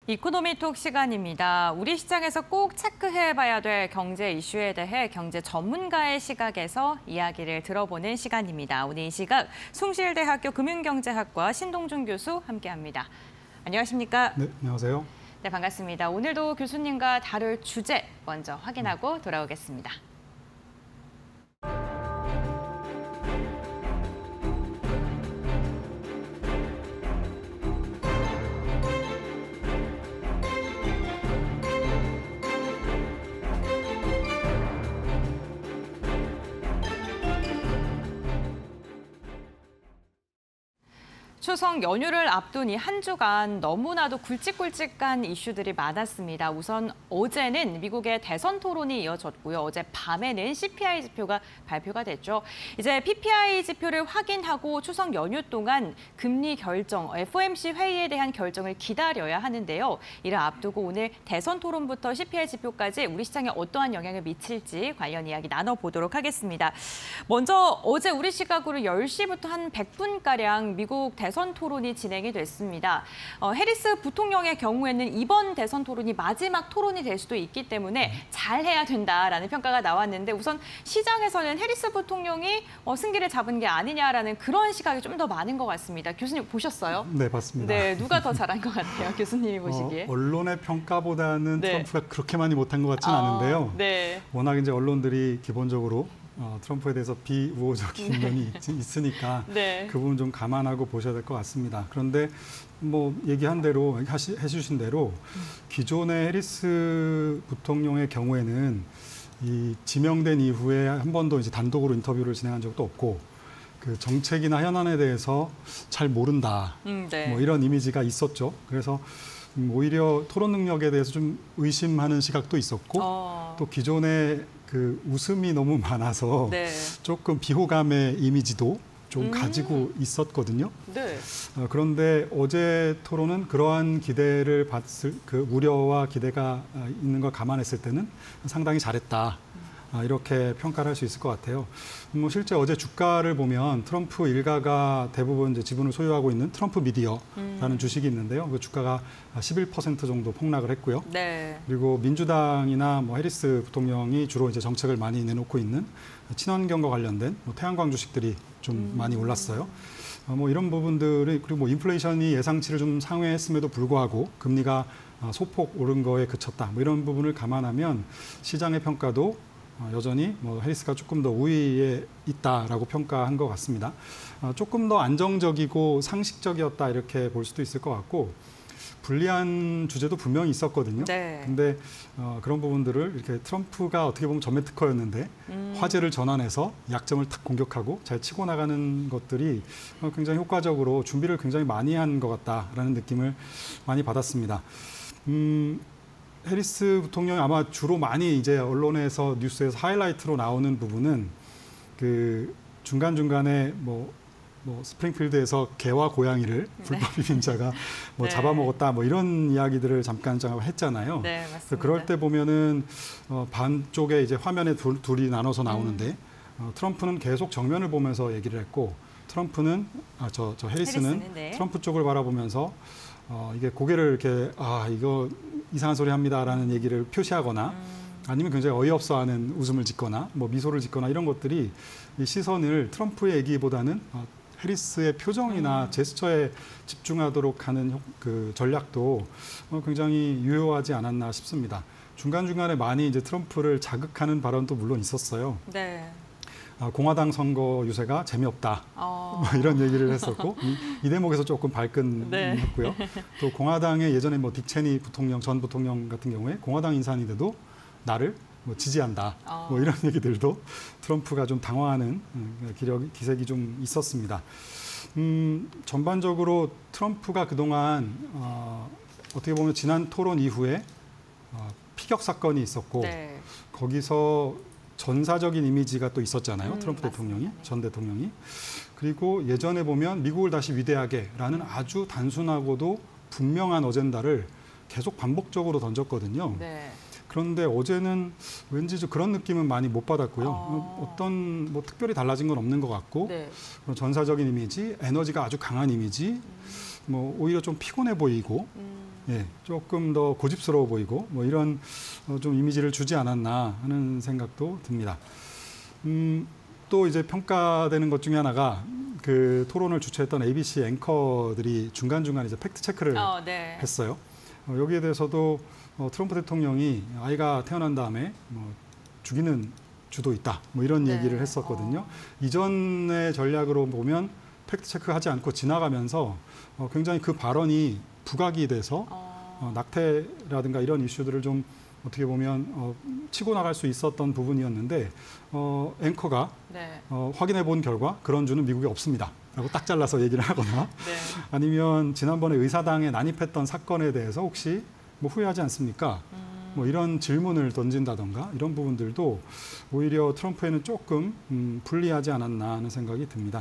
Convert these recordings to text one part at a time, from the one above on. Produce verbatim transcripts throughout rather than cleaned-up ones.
이코노미톡 시간입니다. 우리 시장에서 꼭 체크해봐야 될 경제 이슈에 대해 경제 전문가의 시각에서 이야기를 들어보는 시간입니다. 오늘 이 시각 숭실대학교 금융경제학과 신동준 교수 함께합니다. 안녕하십니까? 네, 안녕하세요. 네, 반갑습니다. 오늘도 교수님과 다룰 주제 먼저 확인하고 돌아오겠습니다. 추석 연휴를 앞둔 이 한 주간 너무나도 굵직굵직한 이슈들이 많았습니다. 우선 어제는 미국의 대선 토론이 이어졌고요. 어제 밤에는 씨피아이 지표가 발표가 됐죠. 이제 피피아이 지표를 확인하고 추석 연휴 동안 금리 결정, 에프오엠씨 회의에 대한 결정을 기다려야 하는데요. 이를 앞두고 오늘 대선 토론부터 씨피아이 지표까지 우리 시장에 어떠한 영향을 미칠지 관련 이야기 나눠보도록 하겠습니다. 먼저 어제 우리 시각으로 열 시부터 한 백 분가량 미국 대선 대선 토론이 진행이 됐습니다. 어, 해리스 부통령의 경우에는 이번 대선 토론이 마지막 토론이 될 수도 있기 때문에 잘해야 된다라는 평가가 나왔는데 우선 시장에서는 해리스 부통령이 어, 승기를 잡은 게 아니냐라는 그런 시각이 좀 더 많은 것 같습니다. 교수님 보셨어요? 네, 봤습니다. 네, 누가 더 잘한 것 같아요? 교수님이 보시기에. 어, 언론의 평가보다는 네. 트럼프가 그렇게 많이 못한 것 같지는 아, 않은데요. 네. 워낙 이제 언론들이 기본적으로 어, 트럼프에 대해서 비우호적인 면이 있, 있으니까 네. 그 부분 좀 감안하고 보셔야 될 것 같습니다. 그런데 뭐 얘기한 대로 하시, 해주신 대로 기존의 해리스 부통령의 경우에는 이 지명된 이후에 한 번도 이제 단독으로 인터뷰를 진행한 적도 없고 그 정책이나 현안에 대해서 잘 모른다. 음, 네. 뭐 이런 이미지가 있었죠. 그래서 오히려 토론 능력에 대해서 좀 의심하는 시각도 있었고 어. 또 기존에 그 웃음이 너무 많아서 네. 조금 비호감의 이미지도 좀 음. 가지고 있었거든요. 네. 어, 그런데 어제 토론은 그러한 기대를 받을 그 우려와 기대가 있는 걸 감안했을 때는 상당히 잘했다. 아, 이렇게 평가를 할 수 있을 것 같아요. 뭐 실제 어제 주가를 보면 트럼프 일가가 대부분 이제 지분을 소유하고 있는 트럼프 미디어라는 음. 주식이 있는데요. 그 주가가 십일 퍼센트 정도 폭락을 했고요. 네. 그리고 민주당이나 뭐 해리스 부통령이 주로 이제 정책을 많이 내놓고 있는 친환경과 관련된 뭐 태양광 주식들이 좀 음. 많이 올랐어요. 어, 뭐 이런 부분들이 그리고 뭐 인플레이션이 예상치를 좀 상회했음에도 불구하고 금리가 소폭 오른 거에 그쳤다. 뭐 이런 부분을 감안하면 시장의 평가도 여전히 뭐 해리스가 조금 더 우위에 있다라고 평가한 것 같습니다. 조금 더 안정적이고 상식적이었다 이렇게 볼 수도 있을 것 같고 불리한 주제도 분명히 있었거든요. 네. 근데 어, 그런 부분들을 이렇게 트럼프가 어떻게 보면 전매 특허였는데 음. 화제를 전환해서 약점을 탁 공격하고 잘 치고 나가는 것들이 굉장히 효과적으로 준비를 굉장히 많이 한 것 같다라는 느낌을 많이 받았습니다. 음, 해리스 부통령이 아마 주로 많이 이제 언론에서 뉴스에서 하이라이트로 나오는 부분은 그 중간중간에 뭐, 뭐 스프링필드에서 개와 고양이를 네. 불법 이민자가 뭐 네. 잡아먹었다 뭐 이런 이야기들을 잠깐 했잖아요. 네, 맞습니다. 그래서 그럴 때 보면은 어, 반쪽에 이제 화면에 둘, 둘이 나눠서 나오는데 음. 어, 트럼프는 계속 정면을 보면서 얘기를 했고 트럼프는 아, 저, 저 해리스는, 해리스는 네. 트럼프 쪽을 바라보면서 어, 이게 고개를 이렇게 아 이거 이상한 소리 합니다라는 얘기를 표시하거나 음. 아니면 굉장히 어이없어하는 웃음을 짓거나 뭐 미소를 짓거나 이런 것들이 이 시선을 트럼프의 얘기보다는 어, 해리스의 표정이나 음. 제스처에 집중하도록 하는 그 전략도 어, 굉장히 유효하지 않았나 싶습니다. 중간중간에 많이 이제 트럼프를 자극하는 발언도 물론 있었어요. 네. 공화당 선거 유세가 재미없다. 어... 뭐 이런 얘기를 했었고 이, 이 대목에서 조금 발끈했고요. 네. 또 공화당의 예전에 뭐 딕 체니 부통령 전 부통령 같은 경우에 공화당 인사인데도 나를 뭐 지지한다. 어... 뭐 이런 얘기들도 트럼프가 좀 당황하는 기력, 기색이 좀 있었습니다. 음, 전반적으로 트럼프가 그동안 어, 어떻게 보면 지난 토론 이후에 어, 피격 사건이 있었고 네. 거기서 전사적인 이미지가 또 있었잖아요. 음, 트럼프 맞습니다. 대통령이, 전 대통령이. 그리고 예전에 보면 미국을 다시 위대하게라는 아주 단순하고도 분명한 어젠다를 계속 반복적으로 던졌거든요. 네. 그런데 어제는 왠지 좀 그런 느낌은 많이 못 받았고요. 어... 어떤 뭐 특별히 달라진 건 없는 것 같고 네. 그런 전사적인 이미지, 에너지가 아주 강한 이미지, 음... 뭐 오히려 좀 피곤해 보이고 음... 예, 조금 더 고집스러워 보이고 뭐 이런 어, 좀 이미지를 주지 않았나 하는 생각도 듭니다. 음, 또 이제 평가되는 것 중에 하나가 그 토론을 주최했던 에이비씨 앵커들이 중간중간 이제 팩트 체크를 어, 네. 했어요. 어, 여기에 대해서도 어, 트럼프 대통령이 아이가 태어난 다음에 뭐 죽이는 주도 있다. 뭐 이런 네. 얘기를 했었거든요. 어. 이전의 전략으로 보면 팩트 체크하지 않고 지나가면서 어, 굉장히 그 발언이 부각이 돼서 어. 어, 낙태라든가 이런 이슈들을 좀 어떻게 보면 어, 치고 나갈 수 있었던 부분이었는데 어, 앵커가 네. 어, 확인해 본 결과 그런 주는 미국에 없습니다. 라고 딱 잘라서 얘기를 하거나 네. 아니면 지난번에 의사당에 난입했던 사건에 대해서 혹시 뭐 후회하지 않습니까? 음. 뭐 이런 질문을 던진다던가 이런 부분들도 오히려 트럼프에는 조금 음, 불리하지 않았나 하는 생각이 듭니다.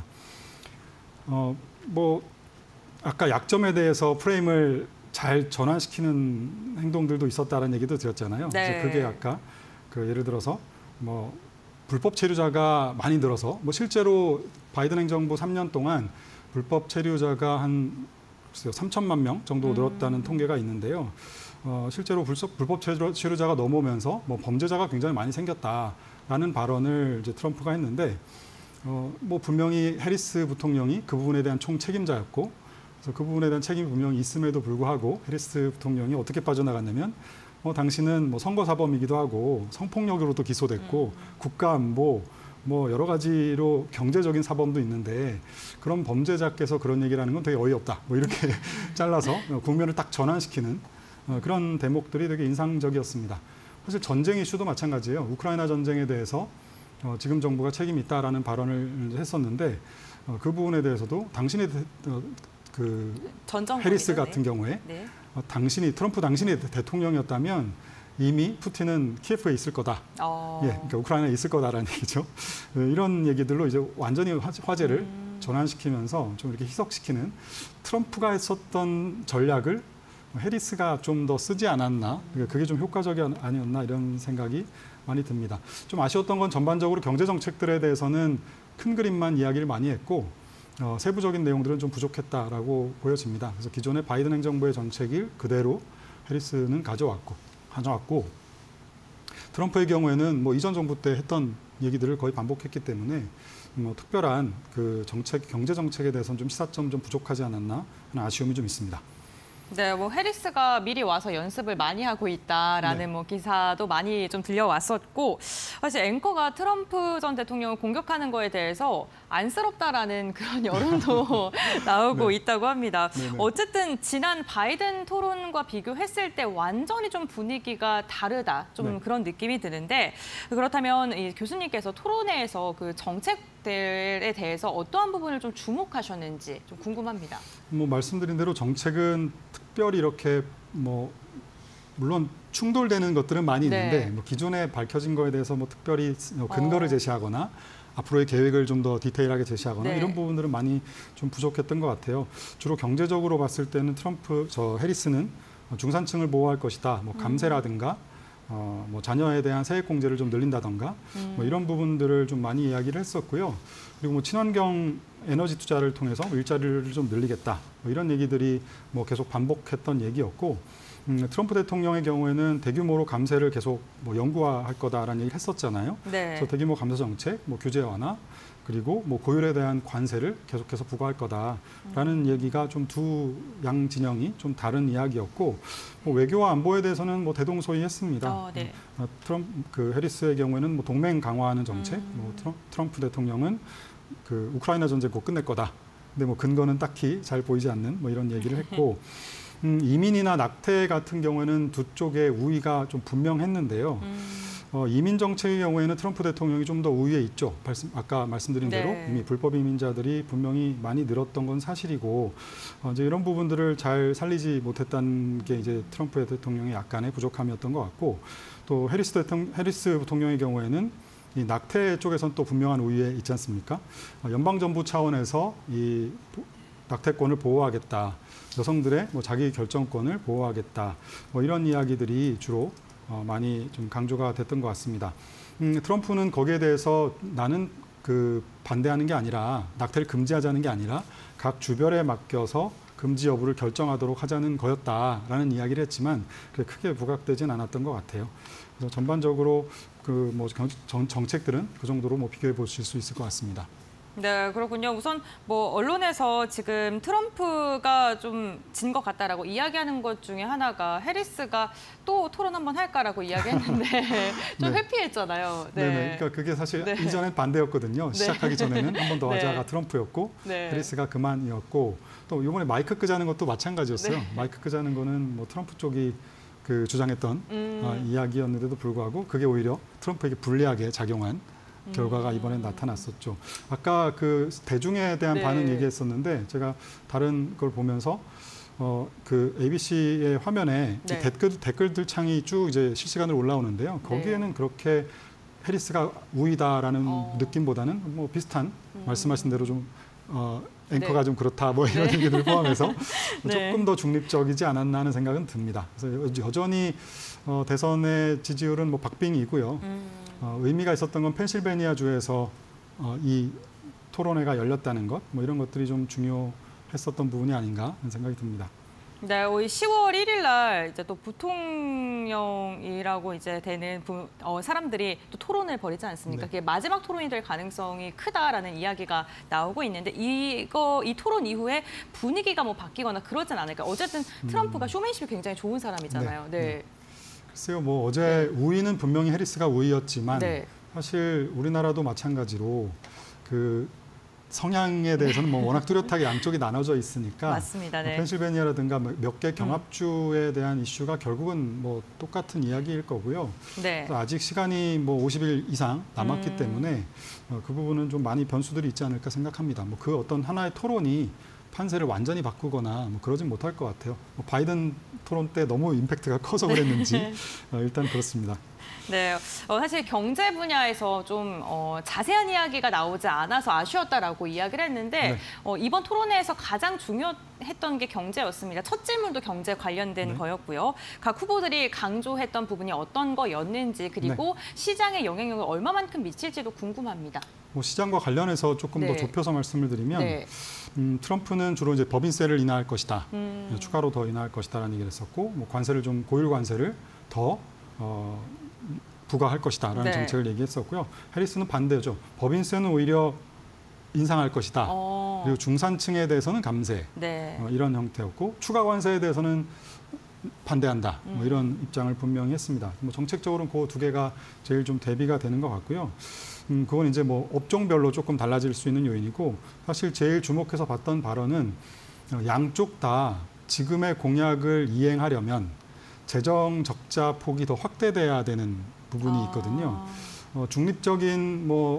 어, 뭐 아까 약점에 대해서 프레임을 잘 전환시키는 행동들도 있었다는 얘기도 드렸잖아요. 네. 그래서 그게 아까 그 예를 들어서 뭐 불법 체류자가 많이 늘어서 뭐 실제로 바이든 행정부 삼 년 동안 불법 체류자가 한 글쎄요, 삼천만 명 정도 늘었다는 음. 통계가 있는데요. 어, 실제로 불법, 불법 체류, 체류자가 넘어오면서 뭐 범죄자가 굉장히 많이 생겼다라는 발언을 이제 트럼프가 했는데 어, 뭐 분명히 해리스 부통령이 그 부분에 대한 총책임자였고 그래서 그 부분에 대한 책임이 분명히 있음에도 불구하고 해리스 부통령이 어떻게 빠져나갔냐면 어, 당신은 뭐 선거사범이기도 하고 성폭력으로도 기소됐고 음. 국가안보 뭐 여러 가지로 경제적인 사범도 있는데 그런 범죄자께서 그런 얘기를 하는 건 되게 어이없다. 뭐 이렇게 잘라서 국면을 딱 전환시키는 어, 그런 대목들이 되게 인상적이었습니다. 사실 전쟁 이슈도 마찬가지예요. 우크라이나 전쟁에 대해서 어, 지금 정부가 책임이 있다라는 발언을 했었는데 어, 그 부분에 대해서도 당신의 대, 어, 그 해리스 같은 경우에 네. 어, 당신이 트럼프 당신이 대통령이었다면 이미 푸틴은 키예프에 있을 거다. 어. 예, 그러니까 우크라이나에 있을 거다라는 얘기죠. 네, 이런 얘기들로 이제 완전히 화제를 음. 전환시키면서 좀 이렇게 희석시키는 트럼프가 했었던 전략을 해리스가 좀 더 쓰지 않았나, 그러니까 그게 좀 효과적이 아니었나 이런 생각이 많이 듭니다. 좀 아쉬웠던 건 전반적으로 경제 정책들에 대해서는 큰 그림만 이야기를 많이 했고 어, 세부적인 내용들은 좀 부족했다라고 보여집니다. 그래서 기존의 바이든 행정부의 정책을 그대로 해리스는 가져왔고, 가져왔고 트럼프의 경우에는 뭐 이전 정부 때 했던 얘기들을 거의 반복했기 때문에 뭐 특별한 그 정책, 경제 정책에 대해서는 좀 시사점 좀 부족하지 않았나 하는 아쉬움이 좀 있습니다. 네, 뭐 해리스가 미리 와서 연습을 많이 하고 있다라는 네. 뭐 기사도 많이 좀 들려왔었고 사실 앵커가 트럼프 전 대통령을 공격하는 거에 대해서 안쓰럽다라는 그런 여론도 나오고 네. 있다고 합니다. 네네. 어쨌든 지난 바이든 토론과 비교했을 때 완전히 좀 분위기가 다르다, 좀 네. 그런 느낌이 드는데 그렇다면 이 교수님께서 토론회에서 그 정책들에 대해서 어떠한 부분을 좀 주목하셨는지 좀 궁금합니다. 뭐 말씀드린 대로 정책은 특별히 이렇게 뭐 물론 충돌되는 것들은 많이 네. 있는데 뭐 기존에 밝혀진 거에 대해서 뭐 특별히 근거를 어. 제시하거나 앞으로의 계획을 좀 더 디테일하게 제시하거나 네. 이런 부분들은 많이 좀 부족했던 것 같아요. 주로 경제적으로 봤을 때는 트럼프 저 해리스는 중산층을 보호할 것이다. 뭐 감세라든가 어, 뭐 자녀에 대한 세액 공제를 좀 늘린다던가 음. 뭐 이런 부분들을 좀 많이 이야기를 했었고요. 그리고 뭐 친환경 에너지 투자를 통해서 일자리를 좀 늘리겠다. 뭐 이런 얘기들이 뭐 계속 반복했던 얘기였고 음, 트럼프 대통령의 경우에는 대규모로 감세를 계속 뭐 영구화할 거다라는 얘기를 했었잖아요. 네. 그래서 대규모 감세 정책, 뭐 규제 완화, 그리고 뭐 고율에 대한 관세를 계속해서 부과할 거다라는 음. 얘기가 좀 두 양 진영이 좀 다른 이야기였고 뭐 외교와 안보에 대해서는 뭐 대동소이했습니다. 어, 네. 어, 트럼프 그 해리스의 경우에는 뭐 동맹 강화하는 정책, 음. 뭐 트럼, 트럼프 대통령은 그 우크라이나 전쟁 곧 끝낼 거다. 근데 뭐 근거는 딱히 잘 보이지 않는 뭐 이런 얘기를 했고 음, 이민이나 낙태 같은 경우에는 두 쪽의 우위가 좀 분명했는데요. 음. 어, 이민 정책의 경우에는 트럼프 대통령이 좀 더 우위에 있죠. 말씀, 아까 말씀드린 네. 대로 이미 불법 이민자들이 분명히 많이 늘었던 건 사실이고 어, 이제 이런 부분들을 잘 살리지 못했다는 게 이제 트럼프 대통령의 약간의 부족함이었던 것 같고 또 해리스 대통령, 해리스 부통령의 경우에는 이 낙태 쪽에서는 또 분명한 우위에 있지 않습니까? 어, 연방정부 차원에서 이 낙태권을 보호하겠다. 여성들의 뭐 자기 결정권을 보호하겠다. 뭐 이런 이야기들이 주로 어, 많이 좀 강조가 됐던 것 같습니다. 음, 트럼프는 거기에 대해서 나는 그 반대하는 게 아니라 낙태를 금지하자는 게 아니라 각 주별에 맡겨서 금지 여부를 결정하도록 하자는 거였다라는 이야기를 했지만 그게 크게 부각되진 않았던 것 같아요. 그래서 전반적으로 그 뭐 정책들은 그 정도로 뭐 비교해 보실 수 있을 것 같습니다. 네, 그렇군요. 우선 뭐 언론에서 지금 트럼프가 좀 진 것 같다라고 이야기하는 것 중에 하나가 해리스가 또 토론 한번 할까라고 이야기했는데 좀 네. 회피했잖아요. 네. 네네. 그러니까 그게 사실 네. 이전엔 반대였거든요. 네. 시작하기 전에는 한 번 더 하자가 네. 트럼프였고 네. 해리스가 그만이었고 또 이번에 마이크 끄자는 것도 마찬가지였어요. 네. 마이크 끄자는 거는 뭐 트럼프 쪽이 그 주장했던 음. 어, 이야기였는데도 불구하고 그게 오히려 트럼프에게 불리하게 작용한 결과가 이번에 나타났었죠. 아까 그 대중에 대한 네. 반응 얘기했었는데 제가 다른 걸 보면서 어, 그 에이비씨의 화면에 네. 댓글, 댓글들 창이 쭉 이제 실시간으로 올라오는데요. 거기에는 네. 그렇게 해리스가 우위다라는 어. 느낌보다는 뭐 비슷한 음. 말씀하신 대로 좀 어, 앵커가 네. 좀 그렇다 뭐 이런 네. 얘기들 포함해서 네. 조금 더 중립적이지 않았나 하는 생각은 듭니다. 그래서 여전히 어, 대선의 지지율은 뭐 박빙이고요. 음. 어, 의미가 있었던 건 펜실베니아주에서 어, 이 토론회가 열렸다는 것, 뭐 이런 것들이 좀 중요했었던 부분이 아닌가 하는 생각이 듭니다. 네, 시월 일일 날 이제 또 부통령이라고 이제 되는 부, 어, 사람들이 또 토론을 벌이지 않습니까? 네. 그게 마지막 토론이 될 가능성이 크다라는 이야기가 나오고 있는데 이거 이 토론 이후에 분위기가 뭐 바뀌거나 그러진 않을까? 어쨌든 트럼프가 쇼맨십이 굉장히 좋은 사람이잖아요. 네. 네. 네. 글쎄요, 뭐 어제 우위는 분명히 해리스가 우위였지만 네. 사실 우리나라도 마찬가지로 그 성향에 대해서는 뭐 워낙 뚜렷하게 양쪽이 나눠져 있으니까 맞습니다. 네. 뭐 펜실베니아라든가 몇 개 경합주에 대한 이슈가 결국은 뭐 똑같은 이야기일 거고요. 네. 그래서 아직 시간이 뭐 오십 일 이상 남았기 음. 때문에 어, 그 부분은 좀 많이 변수들이 있지 않을까 생각합니다. 뭐 그 어떤 하나의 토론이 판세를 완전히 바꾸거나 뭐 그러진 못할 것 같아요. 뭐 바이든 토론 때 너무 임팩트가 커서 그랬는지 어, 일단 그렇습니다. 네, 어, 사실 경제 분야에서 좀 어, 자세한 이야기가 나오지 않아서 아쉬웠다라고 이야기를 했는데 네. 어, 이번 토론회에서 가장 중요했던 게 경제였습니다. 첫 질문도 경제 관련된 네. 거였고요. 각 후보들이 강조했던 부분이 어떤 거였는지 그리고 네. 시장에 영향력을 얼마만큼 미칠지도 궁금합니다. 뭐 시장과 관련해서 조금 네. 더 좁혀서 말씀을 드리면 네. 음, 트럼프는 주로 이제 법인세를 인하할 것이다, 음. 추가로 더 인하할 것이다라는 얘기를 했었고, 뭐 관세를 좀 고율 관세를 더 어, 부과할 것이다라는 네. 정책을 얘기했었고요. 해리스는 반대죠. 법인세는 오히려 인상할 것이다. 어. 그리고 중산층에 대해서는 감세 네. 어, 이런 형태였고 추가 관세에 대해서는 반대한다. 음. 뭐 이런 입장을 분명히 했습니다. 뭐 정책적으로는 그 두 개가 제일 좀 대비가 되는 것 같고요. 음, 그건 이제 뭐 업종별로 조금 달라질 수 있는 요인이고 사실 제일 주목해서 봤던 발언은 양쪽 다 지금의 공약을 이행하려면 재정 적자 폭이 더 확대돼야 되는 부분이 있거든요. 아. 어, 중립적인 뭐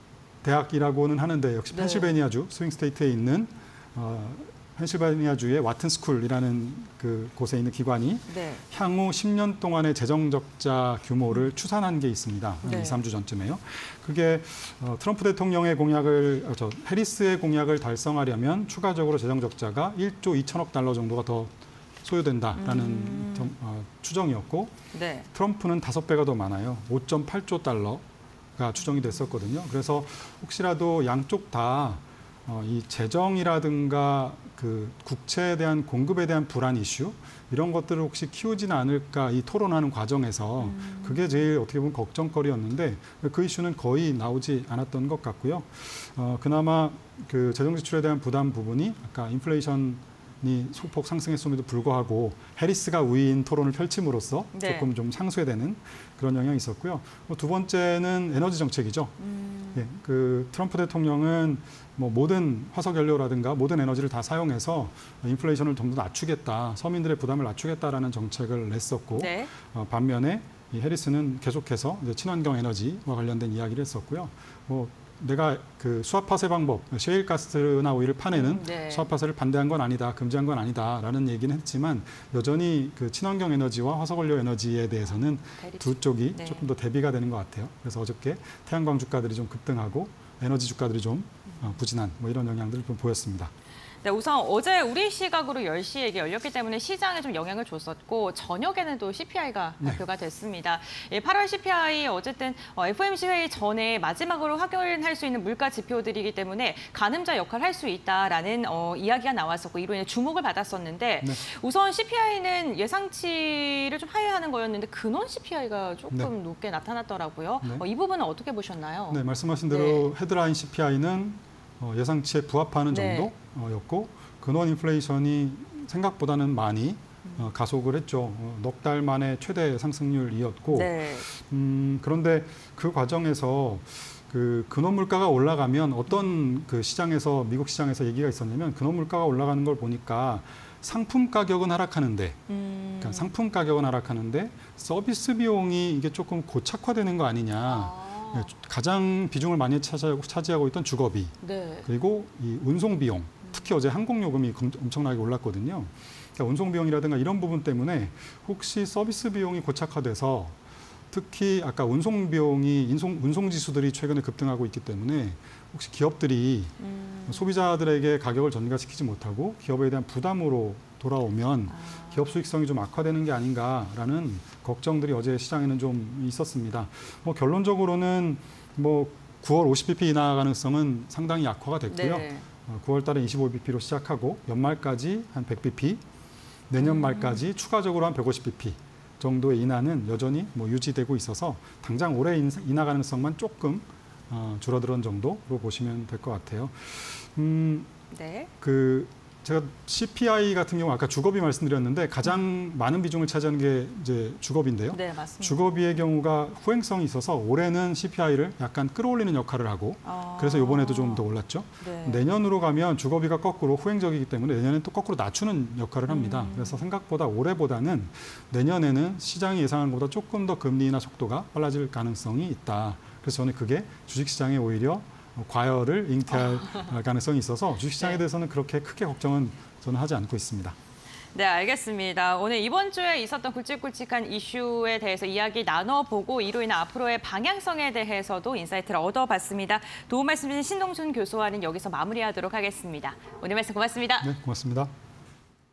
대학이라고는 하는데 역시 네. 펜실베니아주 스윙 스테이트에 있는 어, 펜실베니아주의 와튼 스쿨이라는 그 곳에 있는 기관이 네. 향후 십 년 동안의 재정 적자 규모를 추산한 게 있습니다. 네. 이, 삼 주 전쯤에요. 그게 어, 트럼프 대통령의 공약을 어, 저 해리스의 공약을 달성하려면 추가적으로 재정 적자가 일조 이천억 달러 정도가 더 소요된다라는 음. 점, 어, 추정이었고 네. 트럼프는 다섯 배가 더 많아요. 오점팔조 달러가 추정이 됐었거든요. 그래서 혹시라도 양쪽 다 어, 이 재정이라든가 그 국채에 대한 공급에 대한 불안 이슈 이런 것들을 혹시 키우지는 않을까 이 토론하는 과정에서 음. 그게 그게 제일 어떻게 보면 걱정거리였는데 그 이슈는 거의 나오지 않았던 것 같고요. 어, 그나마 그 재정 지출에 대한 부담 부분이 아까 인플레이션 이 소폭 상승했음에도 불구하고 해리스가 우위인 토론을 펼침으로써 네. 조금 좀 상쇄되는 그런 영향이 있었고요. 두 번째는 에너지 정책이죠. 음. 예, 그 트럼프 대통령은 뭐 모든 화석 연료라든가 모든 에너지를 다 사용해서 인플레이션을 좀 더 낮추겠다, 서민들의 부담을 낮추겠다라는 정책을 냈었고 네. 어, 반면에 이 해리스는 계속해서 이제 친환경 에너지와 관련된 이야기를 했었고요. 뭐 내가 그 수압화세 방법, 셰일가스나 오일을 파내는 음, 네. 수압화세를 반대한 건 아니다, 금지한 건 아니다라는 얘기는 했지만 여전히 그 친환경 에너지와 화석연료 에너지에 대해서는 두 쪽이 네. 조금 더 대비가 되는 것 같아요. 그래서 어저께 태양광 주가들이 좀 급등하고 에너지 주가들이 좀 어, 부진한 뭐 이런 영향들을 좀 보였습니다. 네, 우선 어제 우리 시각으로 열 시에 이게 열렸기 때문에 시장에 좀 영향을 줬었고 저녁에는 또 씨피아이가 네. 발표가 됐습니다. 예, 팔월 씨피아이 어쨌든 에프오엠씨 회의 전에 마지막으로 확인할 수 있는 물가 지표들이기 때문에 가늠자 역할을 할 수 있다라는 어, 이야기가 나왔었고 이로 인해 주목을 받았었는데 네. 우선 씨피아이는 예상치를 좀 하회하는 거였는데 근원 씨피아이가 조금 네. 높게 나타났더라고요. 네. 어, 이 부분은 어떻게 보셨나요? 네, 말씀하신 대로 네. 헤드라인 씨피아이는 어, 예상치에 부합하는 네. 정도였고 근원 인플레이션이 생각보다는 많이 어, 가속을 했죠. 어, 넉 달 만에 최대 상승률이었고 네. 음, 그런데 그 과정에서 그 근원 물가가 올라가면 어떤 그 시장에서 미국 시장에서 얘기가 있었냐면 근원 물가가 올라가는 걸 보니까 상품 가격은 하락하는데 음. 그러니까 상품 가격은 하락하는데 서비스 비용이 이게 조금 고착화되는 거 아니냐. 아. 가장 비중을 많이 차지하고, 차지하고 있던 주거비, 네. 그리고 이 운송 비용, 특히 어제 항공 요금이 엄청나게 올랐거든요. 그러니까 운송 비용이라든가 이런 부분 때문에 혹시 서비스 비용이 고착화돼서 특히 아까 운송 비용이 인송, 운송 지수들이 최근에 급등하고 있기 때문에 혹시 기업들이 음. 소비자들에게 가격을 전가시키지 못하고 기업에 대한 부담으로 돌아오면 아. 기업 수익성이 좀 악화되는 게 아닌가라는 걱정들이 어제 시장에는 좀 있었습니다. 뭐 결론적으로는 뭐 구월 오십 비피 인하 가능성은 상당히 약화가 됐고요. 네. 구월 달에 이십오 비피로 시작하고 연말까지 한 백 비피, 내년 말까지 음. 추가적으로 한 백오십 비피 정도의 인하는 여전히 뭐 유지되고 있어서 당장 올해 인하 가능성만 조금 어, 줄어드는 정도로 보시면 될 것 같아요. 음, 네. 그 제가 씨피아이 같은 경우 아까 주거비 말씀드렸는데 가장 음. 많은 비중을 차지하는 게 이제 주거비인데요. 네, 맞습니다. 주거비의 경우가 후행성이 있어서 올해는 씨피아이를 약간 끌어올리는 역할을 하고 아. 그래서 이번에도 좀 더 올랐죠. 네. 내년으로 가면 주거비가 거꾸로 후행적이기 때문에 내년엔 또 거꾸로 낮추는 역할을 합니다. 음. 그래서 생각보다 올해보다는 내년에는 시장이 예상한 것보다 조금 더 금리 인하 속도가 빨라질 가능성이 있다. 그래서 저는 그게 주식시장에 오히려 과열을 잉태할 가능성이 있어서 주식시장에 대해서는 그렇게 크게 걱정은 저는 하지 않고 있습니다. 네, 알겠습니다. 오늘 이번 주에 있었던 굵직굵직한 이슈에 대해서 이야기 나눠보고 이로 인한 앞으로의 방향성에 대해서도 인사이트를 얻어봤습니다. 도움 말씀 주신 신동준 교수와는 여기서 마무리하도록 하겠습니다. 오늘 말씀 고맙습니다. 네, 고맙습니다.